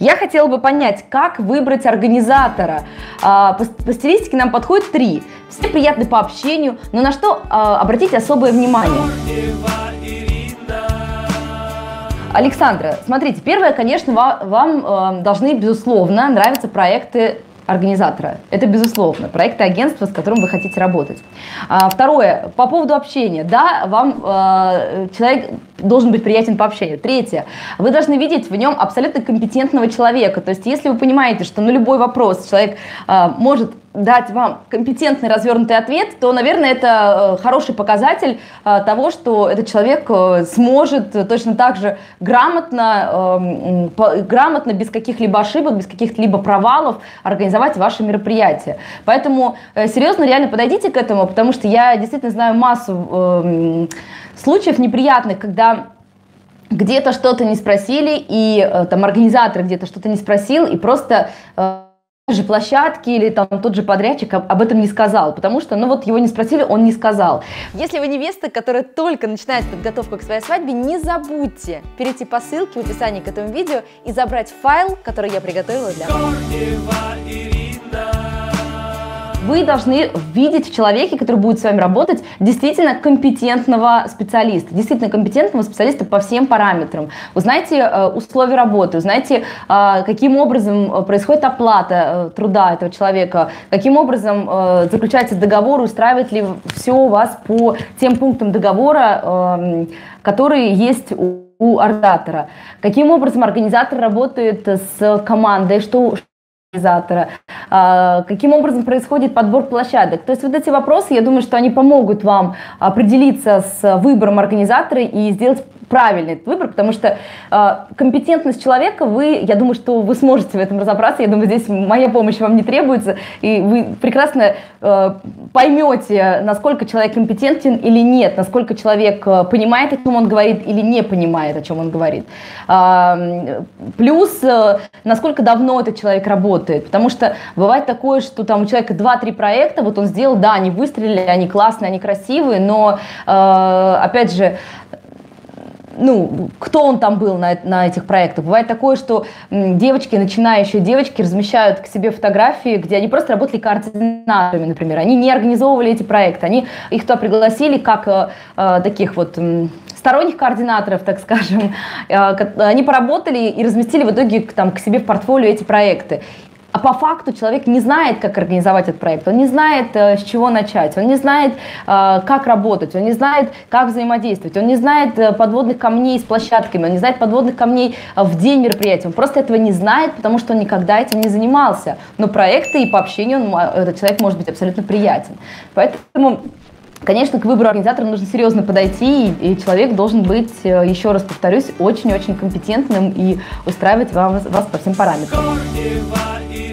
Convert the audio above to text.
Я хотела бы понять, как выбрать организатора. По стилистике нам подходит 3. Все приятны по общению, но на что обратить особое внимание? Александра, смотрите, первое, конечно, вам должны, безусловно, нравиться проекты организатора. Это безусловно. Проекты агентства, с которым вы хотите работать. Второе, по поводу общения. Да, вам человек должен быть приятен по общению. Третье, вы должны видеть в нем абсолютно компетентного человека. То есть, если вы понимаете, что на любой вопрос человек может дать вам компетентный развернутый ответ, то, наверное, это хороший показатель того, что этот человек сможет точно так же грамотно, без каких-либо ошибок, без каких-либо провалов организовать ваше мероприятие. Поэтому серьезно, реально подойдите к этому, потому что я действительно знаю массу случаев неприятных, когда где-то что-то не спросили, и там организатор где-то что-то не спросил, и просто же площадки или там тот же подрядчик об этом не сказал, потому что, ну вот его не спросили, он не сказал. Если вы невеста, которая только начинает подготовку к своей свадьбе, не забудьте перейти по ссылке в описании к этому видео и забрать файл, который я приготовила для вас. Вы должны видеть в человеке, который будет с вами работать, действительно компетентного специалиста, по всем параметрам. Вы знаете условия работы, знаете, каким образом происходит оплата труда этого человека, каким образом заключается договор, устраивает ли все у вас по тем пунктам договора, которые есть у организатора, каким образом организатор работает с командой, организатора, каким образом происходит подбор площадок. То есть вот эти вопросы, я думаю, что они помогут вам определиться с выбором организатора и сделать правильный этот выбор, потому что компетентность человека, я думаю, что вы сможете в этом разобраться, я думаю, здесь моя помощь вам не требуется, и вы прекрасно поймете, насколько человек компетентен или нет, насколько человек понимает, о чем он говорит, или не понимает, о чем он говорит. Плюс, насколько давно этот человек работает, потому что бывает такое, что там у человека 2-3 проекта, вот он сделал, да, они выстрелили, они классные, они красивые, но, опять же, ну, кто он там был на этих проектах. Бывает такое, что девочки, начинающие девочки, размещают к себе фотографии, где они просто работали координаторами, например. Они не организовывали эти проекты, их туда пригласили как таких вот сторонних координаторов, так скажем. Они поработали и разместили в итоге там, к себе в портфолио эти проекты. А по факту человек не знает, как организовать этот проект, он не знает, с чего начать, он не знает, как работать, он не знает, как взаимодействовать, он не знает подводных камней с площадками, он не знает подводных камней в день мероприятия, он просто этого не знает, потому что он никогда этим не занимался. Но проекты и по общению этот человек может быть абсолютно приятен. Поэтому, конечно, к выбору организатора нужно серьезно подойти, и человек должен быть, еще раз повторюсь, очень-очень компетентным и устраивать вас по всем параметрам.